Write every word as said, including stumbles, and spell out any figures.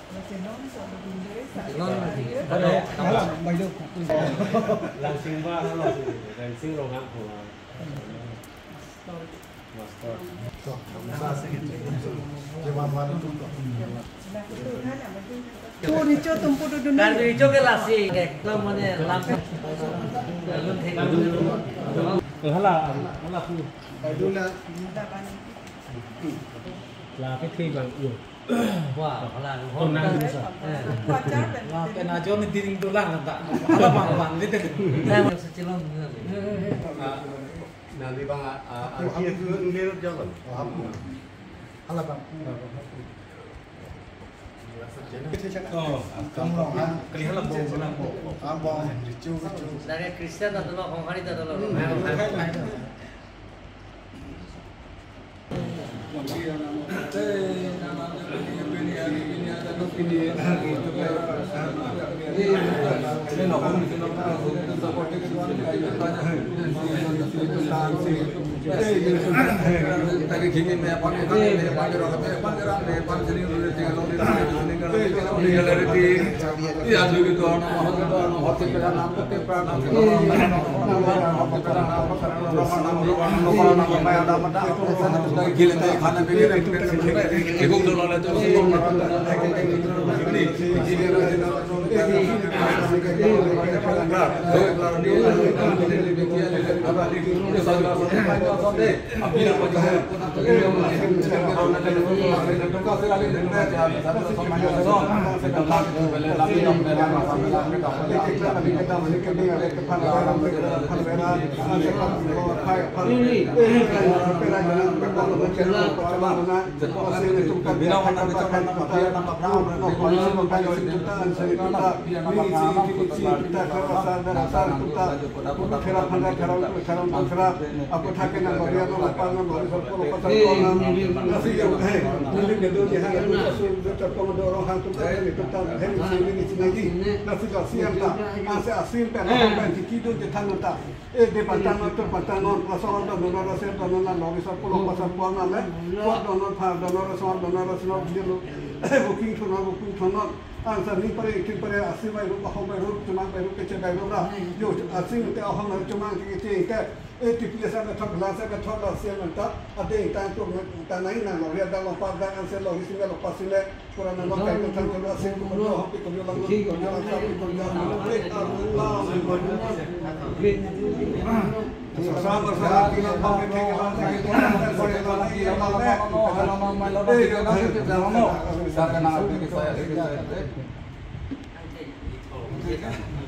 Langsing ba nó là langsing rong hang của master. Cô đi cho tụi cô được Kan đi cho cái là gì cái tôi muốn làm luôn thế Ừ, hắn là hắn là phu là cái thi bằng yêu wow là hôm nay như sao cái nào cho mình tin tôi làm tak apa bang bang itu saya mau secilong nanti bang akhir itu ngelirut jalan apa bang oh kamu kelihatan lah bau bilang bau dari Kristen atau lo orang hari atau lo खाना पे देखो तो लाला तो ini ini booking to not booking to not answer ni pare ikin pare asim ai ru bahom ai ru cuma ai ru kece bai ru ra yo asim te ahom ai cuma ki ke ke e tipi sa ka thak la sa ka thak la sia man ta ade ta to ta nai na lo ya da lo pa da answer lo hisime lo pasile pura na lo kai ko tan ko asim ko lo hopi ko lo lo ki ko lo sa ko lo Allah sama sama kita pakai kekelan sakit orang dan boleh lagi yang malam kalau mau main lagi kita kita mau misalkan nanti saya saya